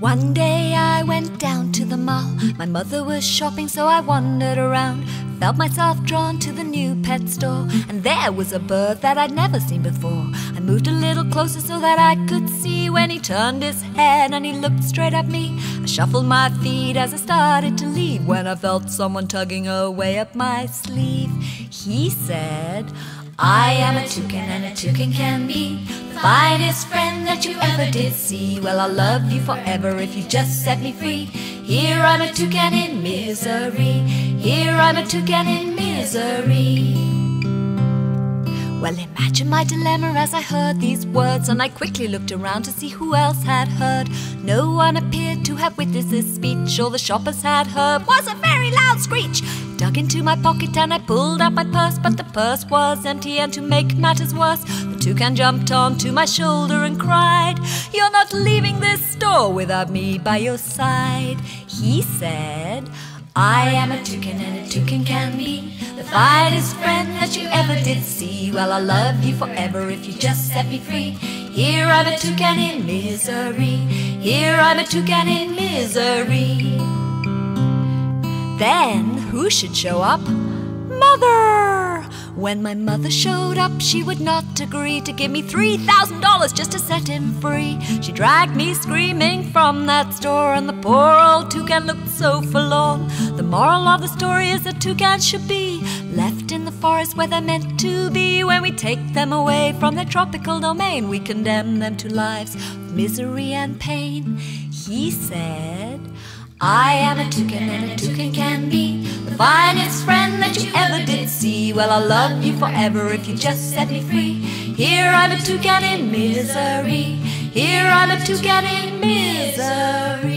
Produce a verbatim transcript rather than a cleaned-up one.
One day I went down to the mall. My mother was shopping, so I wandered around. Felt myself drawn to the new pet store, and there was a bird that I'd never seen before. I moved a little closer so that I could see when he turned his head and he looked straight at me. I shuffled my feet as I started to leave when I felt someone tugging away at my sleeve. He said, I am a toucan and a toucan can be the finest friend that you ever did see. Well, I'll love you forever if you just set me free. Here I'm a toucan in misery. Here I'm a toucan in misery. Well, imagine my dilemma as I heard these words, and I quickly looked around to see who else had heard. No one appeared to have witnessed this speech. All the shoppers had heard was a very loud screech. Dug into my pocket and I pulled out my purse, but the purse was empty, and to make matters worse, the toucan jumped onto my shoulder and cried, You're not leaving this store without me by your side. He said, I am a toucan and a toucan can be the finest friend that you ever did see. Well, I'll love you forever if you just set me free. Here I'm a toucan in misery. Here I'm a toucan in misery. Then who should show up? Mother! When my mother showed up, she would not agree to give me three thousand dollars just to set him free. She dragged me screaming from that store, and the poor old toucan looked so forlorn. The moral of the story is that toucans should be left in the forest where they're meant to be. When we take them away from their tropical domain, we condemn them to lives of misery and pain. He said, I am a toucan and a toucan can be the finest friend that you ever did see. Well, I'll love you forever if you just set me free. Here I'm a toucan in misery. Here I'm a toucan in misery.